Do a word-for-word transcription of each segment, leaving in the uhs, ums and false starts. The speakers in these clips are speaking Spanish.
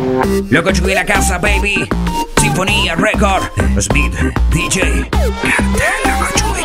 Loco Chuy en la casa, baby. Sinfonía Record. Smith, D J. Cartel, Loco Chuy,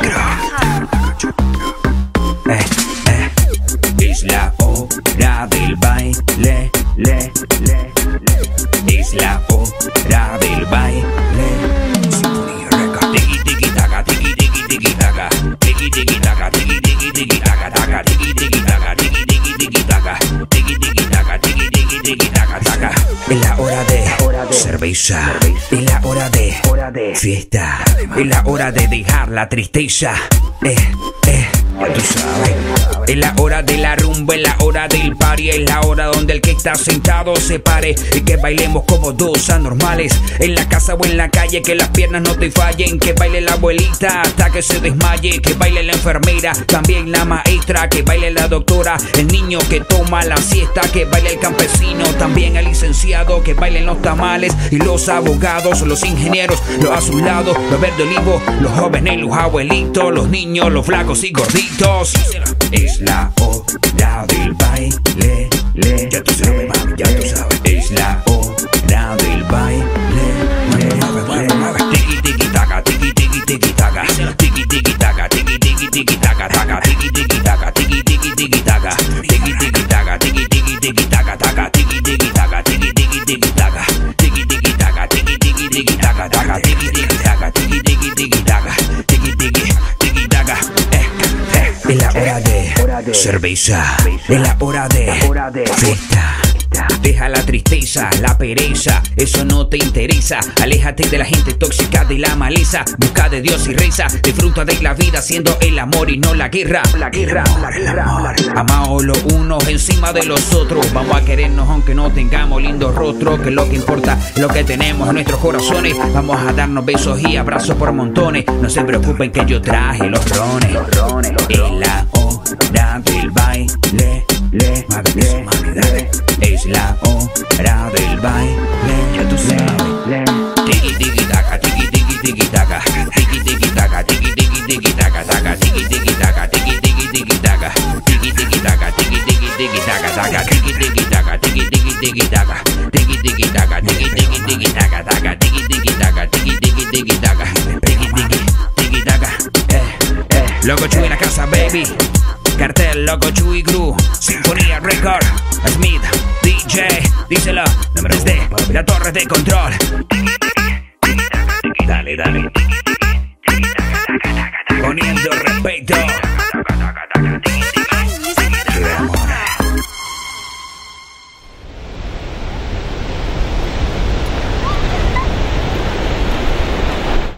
eh, eh. Es la hora del baile, le, le, le. Es la hora del baile. Sinfonía Record. Tiki tiki taka, tiki tiki tiki taka. Tiki tiki taka, tiki tiki tiki taka taka. Tiki tiki taka, tiki tiki tiki taka. Tiki tiki taka, tiki tiki tiki taka taka. Es la hora de cerveza, es la hora de fiesta, es la hora de dejar la tristeza. Eh, eh, ya tú sabes. Es la hora de la rumba, es la hora del party, es la hora donde el que está sentado se pare y que bailemos como dos anormales. En la casa o en la calle, que las piernas no te fallen, que baile la abuelita hasta que se desmaye, que baile la enfermera, también la maestra, que baile la doctora, el niño que toma la siesta, que baile el campesino, también el licenciado, que bailen los tamales y los abogados, los ingenieros, los azulados, los verde olivo, los jóvenes, los abuelitos, los niños, los flacos y gorditos. Es la hora del baile, le. Ya tú sabes, mami, ya tú sabes. Es la hora del baile, le. Tiki tiki taka, tiki tiki tiki taka. Tiki tiki taka, tiki tiki tiki taka taka. Tiki tiki taka, tiki tiki tiki taka. Tiki tiki taka, tiki tiki tiki taka taka. Tiki tiki taka, tiki tiki tiki taka. Tiki tiki taka, tiki tiki tiki taka taka. Tiki tiki taka, tiki tiki tiki taka. Tiki tiki tiki taka. Es la hora de cerveza, es la hora de fiesta. Deja la tristeza, la pereza, eso no te interesa. Aléjate de la gente tóxica, de la maleza. Busca de Dios y reza. Disfruta de la vida siendo el amor y no la guerra. La guerra, la guerra, la guerra. Amaos los unos encima de los otros. Vamos a querernos aunque no tengamos lindos rostros. Que lo que importa es lo que tenemos en nuestros corazones. Vamos a darnos besos y abrazos por montones. No se preocupen que yo traje los rones. Los rones, los rones. Es la hora del baile, le, le, le. Es la hora del baile, ya tú sabes. Tiki tiki taka, tiki tiki tiki taka. Tiki tiki taka, tiki tiki tiki taka taka. Tiki tiki taka, tiki tiki tiki taka. Tiki tiki taka, tiki tiki tiki taka taka. Tiki tiki taka, tiki tiki tiki taka. Tiki tiki taka, tiki tiki tiki taka taka. Tiki tiki taka, tiki tiki tiki taka. Tiki tiki tiki taka. Eh, eh. Loco Chuy en la casa, baby. Cartel, Loco Chuy Crew, Sinfonía Record, Smith, D J, díselo, desde la torre de control. Dale, dale.